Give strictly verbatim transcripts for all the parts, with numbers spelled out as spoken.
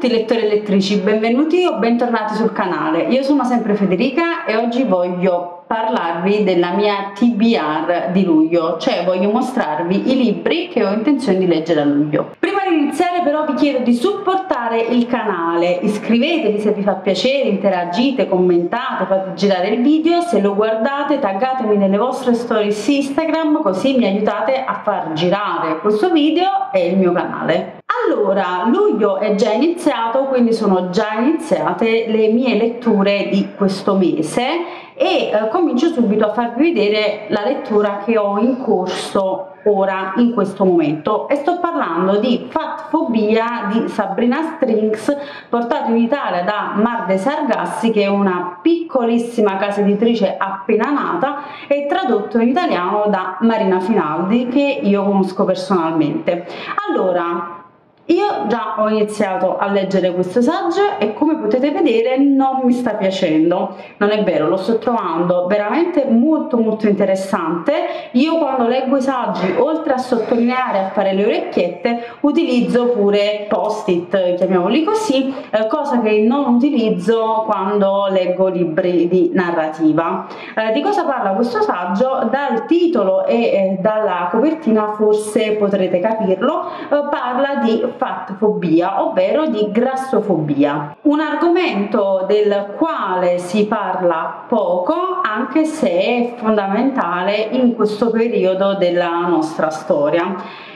tutti lettori e lettrici, benvenuti o bentornati sul canale. Io sono sempre Federica e oggi voglio parlarvi della mia T B R di luglio, cioè voglio mostrarvi i libri che ho intenzione di leggere a luglio. Prima di iniziare però vi chiedo di supportare il canale, iscrivetevi se vi fa piacere, interagite, commentate, fate girare il video, se lo guardate taggatemi nelle vostre stories Instagram così mi aiutate a far girare questo video e il mio canale. Allora, luglio è già iniziato, quindi sono già iniziate le mie letture di questo mese e eh, comincio subito a farvi vedere la lettura che ho in corso ora in questo momento e sto parlando di Fatfobia di Sabrina Strings, portato in Italia da Mar de Sargassi, che è una piccolissima casa editrice appena nata, e tradotto in italiano da Marina Finaldi, che io conosco personalmente. Allora, io già ho iniziato a leggere questo saggio e come potete vedere non mi sta piacendo. Non è vero, lo sto trovando veramente molto molto interessante. Io quando leggo i saggi, oltre a sottolineare e a fare le orecchiette, utilizzo pure post-it, chiamiamoli così, eh, cosa che non utilizzo quando leggo libri di narrativa. Eh, di cosa parla questo saggio? Dal titolo e eh, dalla copertina forse potrete capirlo. Eh, parla di fatfobia, ovvero di grassofobia, un argomento del quale si parla poco, anche se è fondamentale in questo periodo della nostra storia.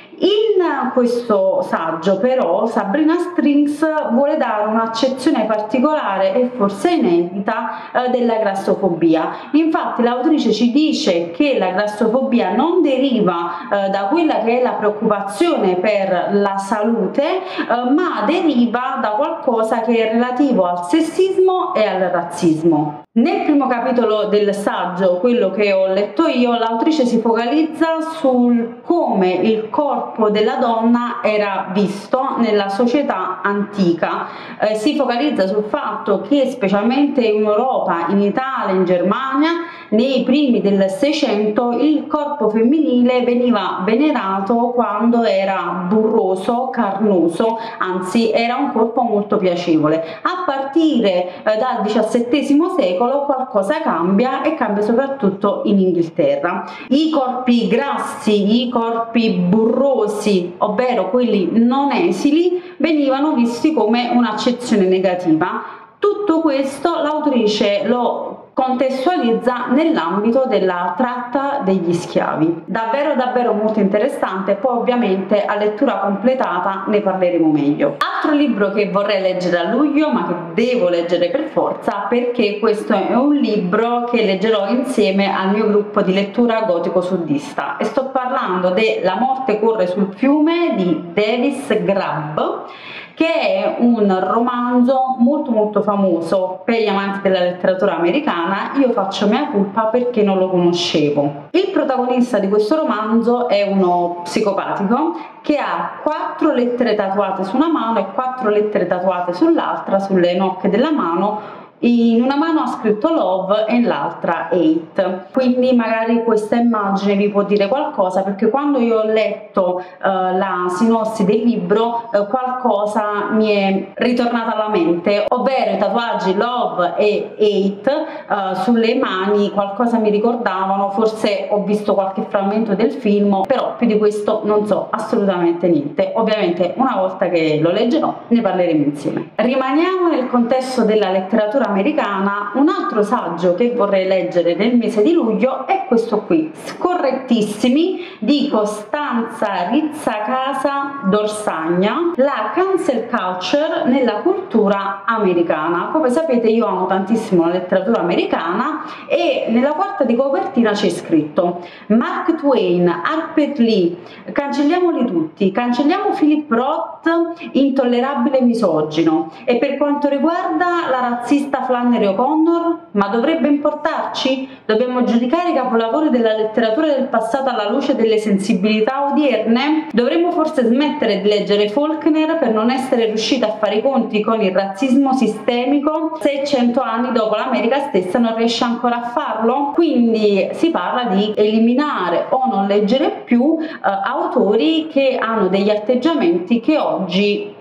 In questo saggio però Sabrina Strings vuole dare un'accezione particolare e forse inedita eh, della grassofobia. Infatti l'autrice ci dice che la grassofobia non deriva eh, da quella che è la preoccupazione per la salute, eh, ma deriva da qualcosa che è relativo al sessismo e al razzismo. Nel primo capitolo del saggio, quello che ho letto io, l'autrice si focalizza sul come il corpo della donna era visto nella società antica. Eh, si focalizza sul fatto che specialmente in Europa, in Italia, in Germania, nei primi del Seicento il corpo femminile veniva venerato quando era burroso, carnoso, anzi era un corpo molto piacevole. A partire eh, dal diciassettesimo secolo qualcosa cambia e cambia soprattutto in Inghilterra. I corpi grassi, i corpi burrosi, ovvero quelli non esili, venivano visti come un'accezione negativa. Tutto questo l'autrice lo contestualizza nell'ambito della tratta degli schiavi. Davvero davvero molto interessante, poi ovviamente a lettura completata ne parleremo meglio. Altro libro che vorrei leggere a luglio, ma che devo leggere per forza, perché questo è un libro che leggerò insieme al mio gruppo di lettura gotico suddista, e sto parlando de La morte corre sul fiume di Davis Grubb, che è un romanzo molto molto famoso per gli amanti della letteratura americana. Io faccio mea culpa perché non lo conoscevo. Il protagonista di questo romanzo è uno psicopatico che ha quattro lettere tatuate su una mano e quattro lettere tatuate sull'altra, sulle nocche della mano. In una mano ha scritto love e nell'altra hate, quindi magari questa immagine vi può dire qualcosa, perché quando io ho letto uh, la sinossi del libro uh, qualcosa mi è ritornata alla mente, ovvero i tatuaggi love e hate uh, sulle mani qualcosa mi ricordavano. Forse ho visto qualche frammento del film, però più di questo non so assolutamente niente. Ovviamente una volta che lo leggerò ne parleremo insieme. Rimaniamo nel contesto della letteratura americana. Un altro saggio che vorrei leggere nel mese di luglio è questo qui, Scorrettissimi, di Costanza Rizzacasa Dorsagna, la cancel culture nella cultura americana. Come sapete io amo tantissimo la letteratura americana e nella quarta di copertina c'è scritto Mark Twain, Harper Lee, cancelliamoli tutti, cancelliamo Philip Roth, intollerabile misogino, e per quanto riguarda la razzista Flannery O'Connor, ma dovrebbe importarci? Dobbiamo giudicare i capolavori della letteratura del passato alla luce delle sensibilità odierne? Dovremmo forse smettere di leggere Faulkner per non essere riusciti a fare i conti con il razzismo sistemico se cento anni dopo l'America stessa non riesce ancora a farlo? Quindi si parla di eliminare o non leggere più eh, autori che hanno degli atteggiamenti che oggi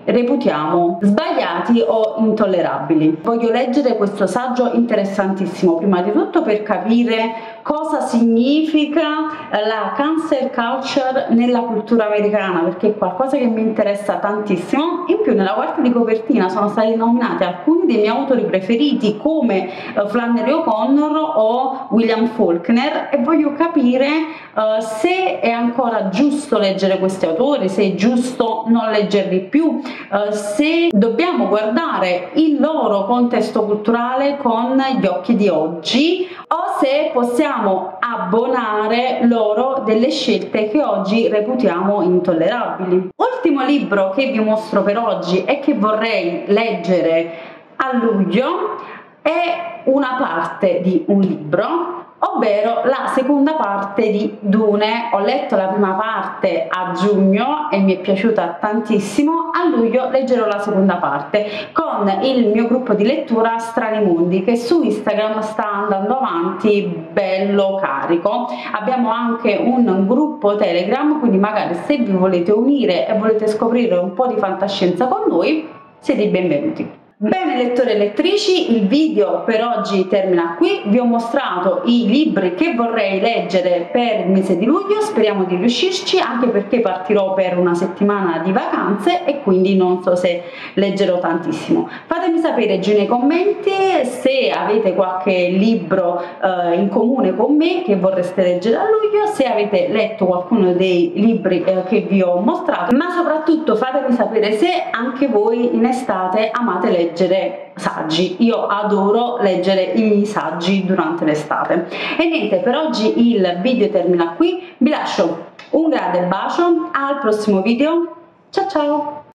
reputiamo sbagliati o intollerabili. Voglio leggere questo saggio interessantissimo, prima di tutto per capire cosa significa la cancel culture nella cultura americana, perché è qualcosa che mi interessa tantissimo. In più nella quarta di copertina sono stati nominati alcuni dei miei autori preferiti come Flannery O'Connor o William Faulkner, e voglio capire uh, se è ancora giusto leggere questi autori, se è giusto non leggerli più, uh, se dobbiamo guardare il loro contesto culturale con gli occhi di oggi o se possiamo abbonare loro delle scelte che oggi reputiamo intollerabili. Ultimo libro che vi mostro per oggi e che vorrei leggere a luglio è una parte di un libro, ovvero la seconda parte di Dune. Ho letto la prima parte a giugno e mi è piaciuta tantissimo. A luglio leggerò la seconda parte con il mio gruppo di lettura Strani Mondi, che su Instagram sta andando avanti bello carico. Abbiamo anche un gruppo Telegram, quindi magari se vi volete unire e volete scoprire un po' di fantascienza con noi, siete i benvenuti. Bene lettori e lettrici, il video per oggi termina qui. Vi ho mostrato i libri che vorrei leggere per il mese di luglio, speriamo di riuscirci, anche perché partirò per una settimana di vacanze e quindi non so se leggerò tantissimo. Fatemi sapere giù nei commenti se avete qualche libro eh, in comune con me che vorreste leggere a luglio, se avete letto qualcuno dei libri eh, che vi ho mostrato, ma soprattutto fatemi sapere se anche voi in estate amate leggere leggere saggi. Io adoro leggere i saggi durante l'estate. E niente, per oggi il video termina qui, vi lascio un grande bacio, al prossimo video, ciao ciao!